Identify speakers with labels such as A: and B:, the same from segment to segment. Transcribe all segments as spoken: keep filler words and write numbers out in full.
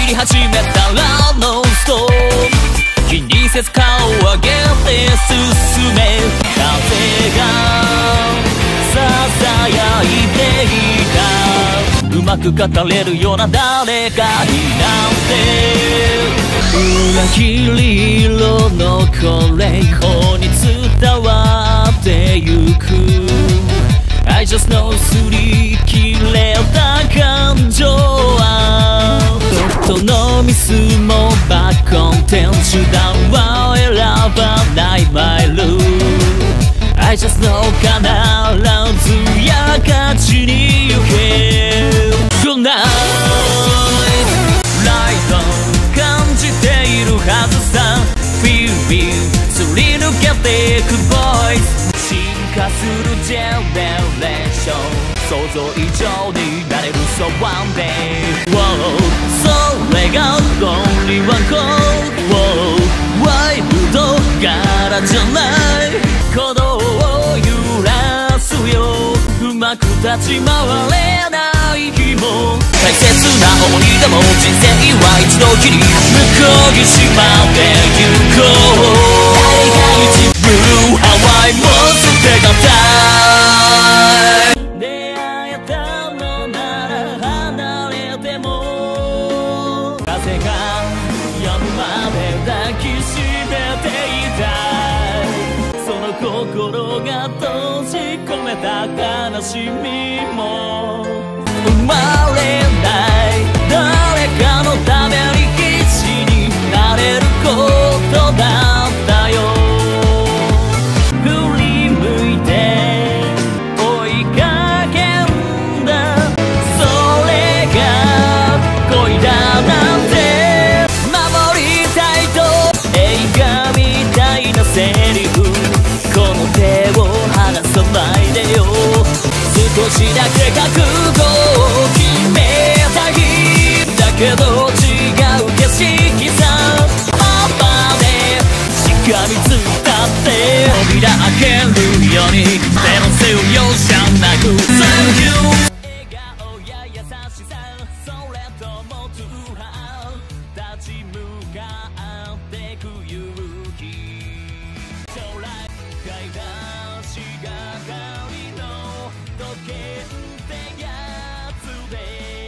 A: り始めたらノンストップ、気にせず顔を上げて進め、風がささやいていた。うまく語れるような誰かになんて、裏切り色のこれ以降に伝わってゆく。 I just know 擦り切れた感情はどのミスもバックコンテンツ手段は選ばない My rule I just know 必ずや勝ちに行け Good night ライト感じているはずさ Feel me すり抜けていく Voice 進化するジェネレーション想像以上になれる So one day Wow それが Only one goal Wow ワイルド柄じゃない鼓動を揺らすようまく立ち回れない日も大切な思い出も人生は一度きり向こう岸まで行こう誰が一ブルーハワイも捨てがたい出会えたのなら離れても風が止むまで抱きしめていたいその心が閉じ込めた悲しみも生まれない誰かのために必死になれることだったよ振り向いて追いかけんだそれが恋だなんて守りたいと映画みたいなセリフこの手を離さないでよ少しだけ覚悟を決めたいだけど違う景色さパパでしがみついたって扉開けるように手のせるようじゃなく Thank you 笑顔や優しさそれとも通販立ち向かってく勇気将来買い出しがかりの時計ってやつで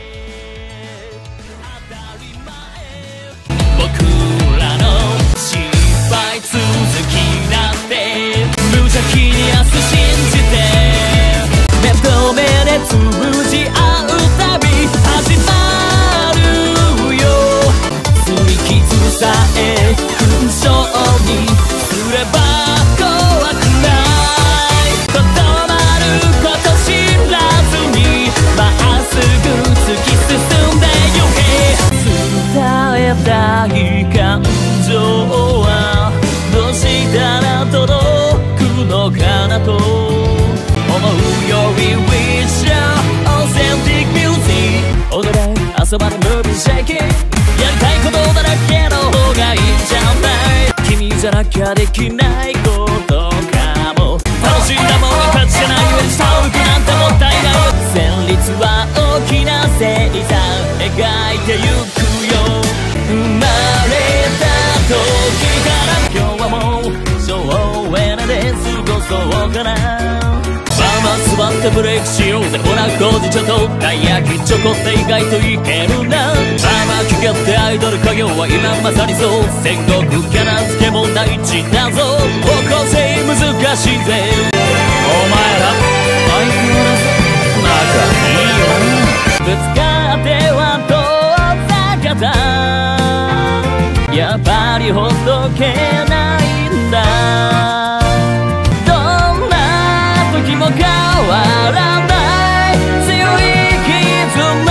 A: 当たり前僕らの失敗続きなんて無邪気に明日信じて目と目で通じ合う旅始まるよ擦り傷さえ勲章にすれば怖くないとどまること知らずにまっすぐ突き進んでゆけ伝えたい感情はどうしたら届くのかなと思うより Wish your authentic music 踊れ遊ばれ Movie shaking やりたいことだらけの方がいいんじゃない君じゃなきゃできないことかも楽しんだもの勝ちじゃない上に下を向くなんてもったいない旋律は大きな星座描いてゆくよ生まれた時から今日はもう省エネで過ごそうかなまあ座ってブレイクしようぜほら工事ちょっとたい焼きチョコって意外といけるなまあまあ聞けってアイドル家業は今まさにそう戦国キャラ付けも大事だぞ方向性難しいぜお前ら相変わらず仲いいよぶつかっては遠ざかったやっぱりほっとけないんだどんな時も変わらない強い絆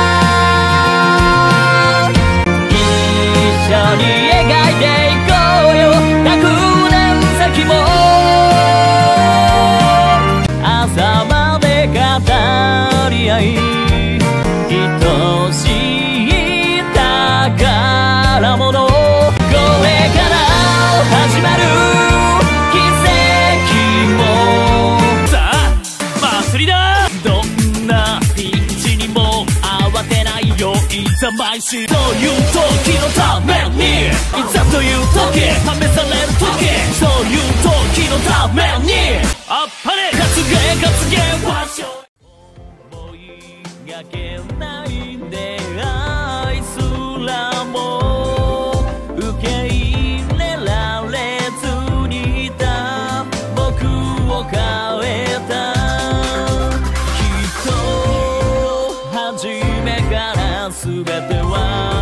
A: 一緒に描いていこうよひゃくねん先も朝まで語り合い愛しい宝物これから始まる奇跡もさあ祭りだどんなピンチにも慌てないよいざ甘いし、そういう時のために、いざという時試される時、そういう時のために、あっぱれ活芸活芸はしょ思いがけない出会いすらも受け入れられずにいた僕を変えた、きっと初めから全ては